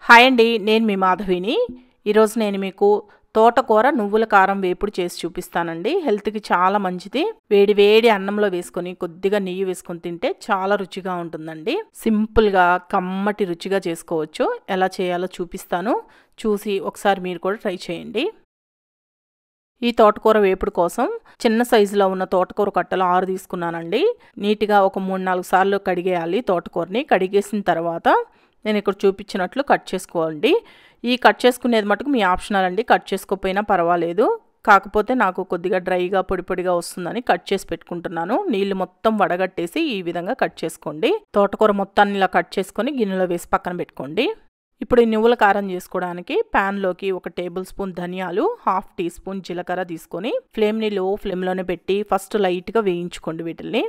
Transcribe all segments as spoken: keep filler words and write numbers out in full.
Hi అండి, నేను మీ మాధవిని. ఈరోజు నేను మీకు తోటకూర నువ్వుల కారం వేపుడు చేసి చూపిస్తానండి. హెల్త్కి చాలా మంచిది. వేడి వేడి అన్నంలో వేసుకొని కొద్దిగా నెయ్యి వేసుకొని తింటే చాలా రుచిగా ఉంటుందండి. సింపుల్గా కమ్మటి రుచిగా చేసుకోవచ్చు. ఎలా చేయాలో చూపిస్తాను. చూసి ఒకసారి మీరు కూడా ట్రై చేయండి. ఈ తోటకూర వేపుడు కోసం చిన్న సైజులో ఉన్న తోటకూర కట్టలు ఆరు తీసుకున్నానండి. నీట్గా ఒక మూడు నాలుగు సార్లు కడిగేయాలి. తోటకూరని కడిగేసిన తర్వాత నేను ఇక్కడ చూపించినట్లు కట్ చేసుకోండి. ఈ కట్ చేసుకునేది మటుకు మీ ఆప్షనల్ అండి. కట్ చేసుకోకపోయినా పర్వాలేదు. కాకపోతే నాకు కొద్దిగా డ్రైగా పొడి పొడిగా వస్తుందని కట్ చేసి పెట్టుకుంటున్నాను. నీళ్లు మొత్తం వడగట్టేసి ఈ విధంగా కట్ చేసుకోండి. తోటకూర మొత్తాన్ని ఇలా కట్ చేసుకొని గిన్నెలో వేసి పక్కన పెట్టుకోండి. ఇప్పుడు ఈ నువ్వుల కారం చేసుకోవడానికి ప్యాన్లోకి ఒక టేబుల్ స్పూన్ ధనియాలు, హాఫ్ టీ స్పూన్ జీలకర్ర తీసుకొని ఫ్లేమ్ని లో ఫ్లేమ్లోనే పెట్టి ఫస్ట్ లైట్గా వేయించుకోండి వీటిల్ని.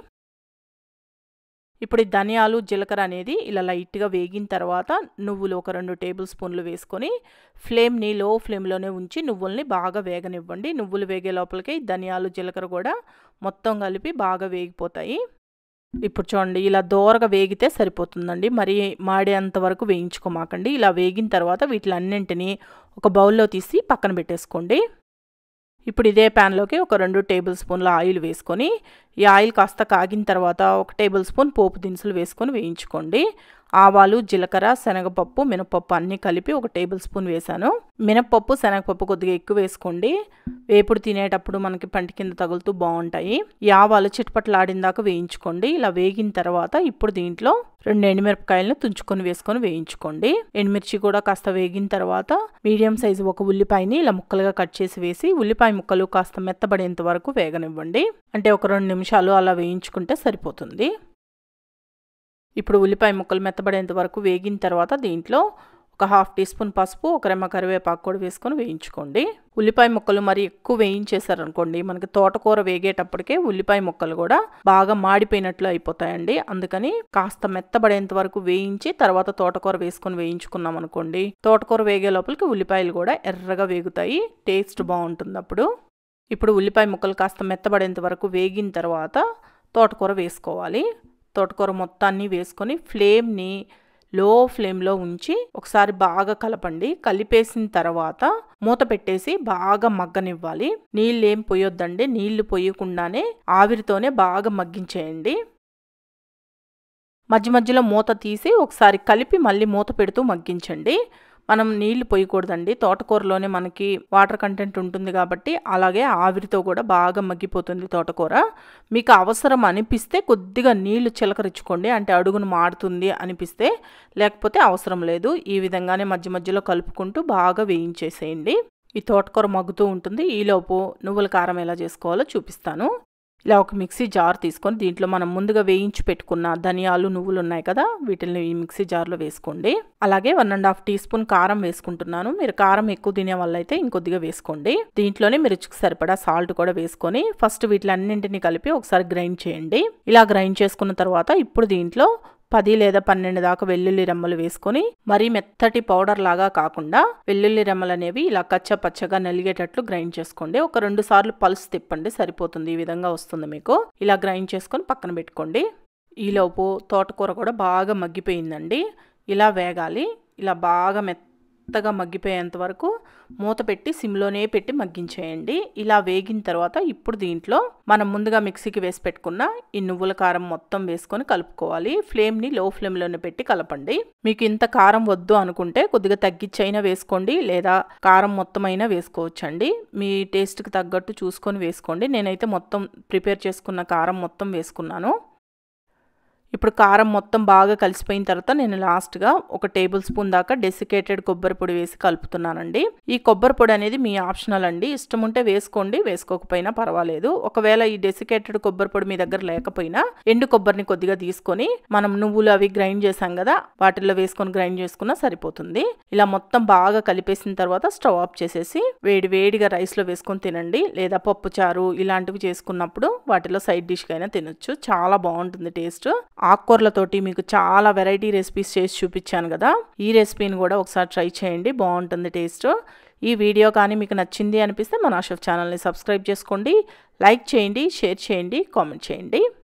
ఇప్పుడు ఈ ధనియాలు జీలకర్ర అనేది ఇలా లైట్గా వేగిన తర్వాత నువ్వులు ఒక రెండు టేబుల్ స్పూన్లు వేసుకొని ఫ్లేమ్ని లో ఫ్లేమ్లోనే ఉంచి నువ్వుల్ని బాగా వేగనివ్వండి. నువ్వులు వేగే లోపలికి ధనియాలు జీలకర్ర కూడా మొత్తం కలిపి బాగా వేగిపోతాయి. ఇప్పుడు చూడండి, ఇలా దోరగా వేగితే సరిపోతుందండి. మరి మాడేంత వరకు వేయించుకోమాకండి. ఇలా వేగిన తర్వాత వీటిలన్నింటినీ ఒక బౌల్లో తీసి పక్కన పెట్టేసుకోండి. ఇప్పుడు ఇదే ప్యాన్లోకి ఒక రెండు టేబుల్ స్పూన్ల ఆయిల్ వేసుకొని ఈ ఆయిల్ కాస్త కాగిన తర్వాత ఒక టేబుల్ స్పూన్ పోపు దినుసులు వేసుకొని వేయించుకోండి. ఆవాలు, జీలకర్ర, శనగపప్పు, మినపప్పు అన్నీ కలిపి ఒక టేబుల్ స్పూన్ వేసాను. మినపప్పు, శనగపప్పు కొద్దిగా ఎక్కువ వేసుకోండి. వేపుడు తినేటప్పుడు మనకి పంటి కింద తగులుతూ బాగుంటాయి. ఈ ఆవాలు చిటపట్లాడిందాక వేయించుకోండి. ఇలా వేగిన తర్వాత ఇప్పుడు దీంట్లో రెండు ఎండుమిరపకాయలను తుంచుకొని వేసుకొని వేయించుకోండి. ఎండుమిర్చి కూడా కాస్త వేగిన తర్వాత మీడియం సైజు ఒక ఉల్లిపాయని ఇలా ముక్కలుగా కట్ చేసి వేసి ఉల్లిపాయ ముక్కలు కాస్త మెత్తబడేంత వరకు వేగనివ్వండి. అంటే ఒక రెండు నిమిషాలు అలా వేయించుకుంటే సరిపోతుంది. ఇప్పుడు ఉల్లిపాయ ముక్కలు మెత్తబడేంత వరకు వేగిన తర్వాత దీంట్లో ఒక హాఫ్ టీ స్పూన్ పసుపు, ఒక రెమ్మ కరివేపాకు కూడా వేసుకొని వేయించుకోండి. ఉల్లిపాయ ముక్కలు మరి ఎక్కువ వేయించేసారనుకోండి, మనకి తోటకూర వేగేటప్పటికే ఉల్లిపాయ ముక్కలు కూడా బాగా మాడిపోయినట్లు అయిపోతాయండి. అందుకని కాస్త మెత్తబడేంత వరకు వేయించి తర్వాత తోటకూర వేసుకొని వేయించుకున్నాం అనుకోండి, తోటకూర వేగే లోపలికి ఉల్లిపాయలు కూడా ఎర్రగా వేగుతాయి. టేస్ట్ బాగుంటుంది అప్పుడు. ఇప్పుడు ఉల్లిపాయ ముక్కలు కాస్త మెత్తబడేంత వరకు వేగిన తర్వాత తోటకూర వేసుకోవాలి. తోటకూర మొత్తాన్ని వేసుకొని ఫ్లేమ్ని లో ఫ్లేమ్లో ఉంచి ఒకసారి బాగా కలపండి. కలిపేసిన తర్వాత మూత పెట్టేసి బాగా మగ్గనివ్వాలి. నీళ్ళు ఏం పోయొద్దండి. నీళ్లు పోయకుండానే ఆవిరితోనే బాగా మగ్గించేయండి. మధ్య మధ్యలో మూత తీసి ఒకసారి కలిపి మళ్ళీ మూత పెడుతూ మగ్గించండి. మనం నీళ్లు పోయకూడదండి. తోటకూరలోనే మనకి వాటర్ కంటెంట్ ఉంటుంది కాబట్టి అలాగే ఆవిరితో కూడా బాగా మగ్గిపోతుంది తోటకూర. మీకు అవసరం అనిపిస్తే కొద్దిగా నీళ్లు చిలకరించుకోండి. అంటే అడుగును మాడుతుంది అనిపిస్తే, లేకపోతే అవసరం లేదు. ఈ విధంగానే మధ్య మధ్యలో కలుపుకుంటూ బాగా వేయించేసేయండి. ఈ తోటకూర మగ్గుతూ ఉంటుంది. ఈలోపు నువ్వుల కారం ఎలా చేసుకోవాలో చూపిస్తాను. ఇలా ఒక మిక్సీ జార్ తీసుకొని దీంట్లో మనం ముందుగా వేయించి పెట్టుకున్న ధనియాలు, నువ్వులు ఉన్నాయి కదా, వీటిని ఈ మిక్సీ జార్లో వేసుకోండి. అలాగే one and half teaspoon కారం వేసుకుంటున్నాను. మీరు కారం ఎక్కువ తినే వల్ల అయితే ఇంకొద్దిగా వేసుకోండి. దీంట్లోనే మీరు రుచికి సరిపడా సాల్ట్ కూడా వేసుకొని ఫస్ట్ వీటిలన్నింటినీ కలిపి ఒకసారి గ్రైండ్ చేయండి. ఇలా గ్రైండ్ చేసుకున్న తర్వాత ఇప్పుడు దీంట్లో పది లేదా పన్నెండు దాకా వెల్లుల్లి రెమ్మలు వేసుకొని మరీ మెత్తటి పౌడర్ లాగా కాకుండా వెల్లుల్లి రెమ్మలు అనేవి ఇలా కచ్చా పచ్చగా నలిగేటట్లు గ్రైండ్ చేసుకోండి. ఒక రెండు సార్లు పల్స్ తిప్పండి, సరిపోతుంది. ఈ విధంగా వస్తుంది మీకు. ఇలా గ్రైండ్ చేసుకొని పక్కన పెట్టుకోండి. ఈలోపు తోటకూర కూడా బాగా మగ్గిపోయిందండి. ఇలా వేగాలి. ఇలా బాగా మెత్తగా మగ్గిపోయేంత వరకు మూత పెట్టి సిమ్లోనే పెట్టి మగ్గించేయండి. ఇలా వేగిన తర్వాత ఇప్పుడు దీంట్లో మనం ముందుగా మిక్సీకి వేసి పెట్టుకున్న ఈ నువ్వుల కారం మొత్తం వేసుకొని కలుపుకోవాలి. ఫ్లేమ్ని లో ఫ్లేమ్లోనే పెట్టి కలపండి. మీకు ఇంత కారం వద్దు అనుకుంటే కొద్దిగా తగ్గించైనా వేసుకోండి, లేదా కారం మొత్తం అయినా వేసుకోవచ్చండి. మీ టేస్ట్కి తగ్గట్టు చూసుకొని వేసుకోండి. నేనైతే మొత్తం ప్రిపేర్ చేసుకున్న కారం మొత్తం వేసుకున్నాను. ఇప్పుడు కారం మొత్తం బాగా కలిసిపోయిన తర్వాత నేను లాస్ట్గా ఒక టేబుల్ స్పూన్ దాకా డెసికేటెడ్ కొబ్బరి పొడి వేసి కలుపుతున్నానండి. ఈ కొబ్బరి పొడి అనేది మీ ఆప్షనల్ అండి. ఇష్టం ఉంటే వేసుకోండి, వేసుకోకపోయినా పర్వాలేదు. ఒకవేళ ఈ డెసికేటెడ్ కొబ్బరి పొడి మీ దగ్గర లేకపోయినా ఎండు కొబ్బరిని కొద్దిగా తీసుకొని మనం నువ్వులు అవి గ్రైండ్ చేసాం కదా, వాటిల్లో వేసుకొని గ్రైండ్ చేసుకున్నా సరిపోతుంది. ఇలా మొత్తం బాగా కలిపేసిన తర్వాత స్టవ్ ఆఫ్ చేసేసి వేడి వేడిగా రైస్లో వేసుకొని తినండి. లేదా పప్పు చారు ఇలాంటివి చేసుకున్నప్పుడు వాటిలో సైడ్ డిష్గా అయినా తినొచ్చు. చాలా బాగుంటుంది టేస్ట్. ఆకుకూరలతోటి మీకు చాలా వెరైటీ రెసిపీస్ చేసి చూపించాను కదా, ఈ రెసిపీని కూడా ఒకసారి ట్రై చేయండి. బాగుంటుంది టేస్ట్. ఈ వీడియో కానీ మీకు నచ్చింది అనిపిస్తే మన షెఫ్ ఛానల్ని సబ్స్క్రైబ్ చేసుకోండి, లైక్ చేయండి, షేర్ చేయండి, కామెంట్ చేయండి.